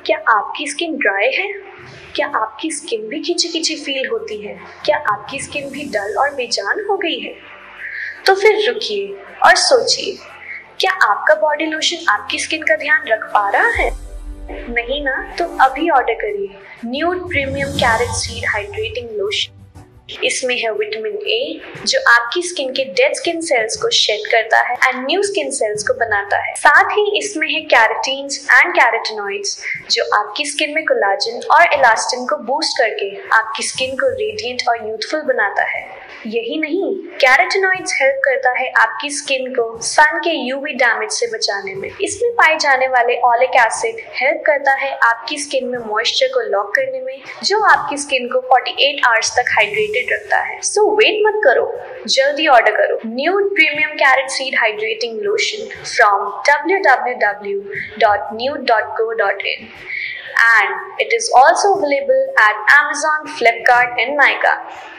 क्या आपकी skin dry है? क्या आपकी स्किन भी खिंची खिंची फील होती है? क्या आपकी स्किन भी डल और बेजान हो गई है? तो फिर रुकिए और सोचिए, क्या आपका बॉडी लोशन आपकी स्किन का ध्यान रख पा रहा है? नहीं ना? तो अभी ऑर्डर करिए nude premium carrot seed hydrating lotion. इसमें है विटामिन ए जो आपकी स्किन के डेड स्किन सेल्स को शेड करता है एंड न्यू स्किन सेल्स को बनाता है। साथ ही इसमें है कैरेटीन्स एंड कैरोटिनॉइड्स जो आपकी स्किन में कोलाजन और इलास्टिन को बूस्ट करके आपकी स्किन को रेडिएंट और यूथफुल बनाता है। यही नहीं, कैरोटिनॉइड्स हेल्प करता है आपकी स्किन को सन के यूवी डैमेज से बचाने में। इसमें पाए जाने वाले ओलिक एसिड हेल्प करता है आपकी स्किन में मॉइस्चर को लॉक करने में, जो आपकी स्किन को 48 आवर्स तक हाइड्रेटेड रखता है। सो वेट मत करो, जल्दी ऑर्डर करो nude premium carrot seed hydrating lotion from www.nude.co.in and it is also available at Amazon, Flipkart and Nykaa.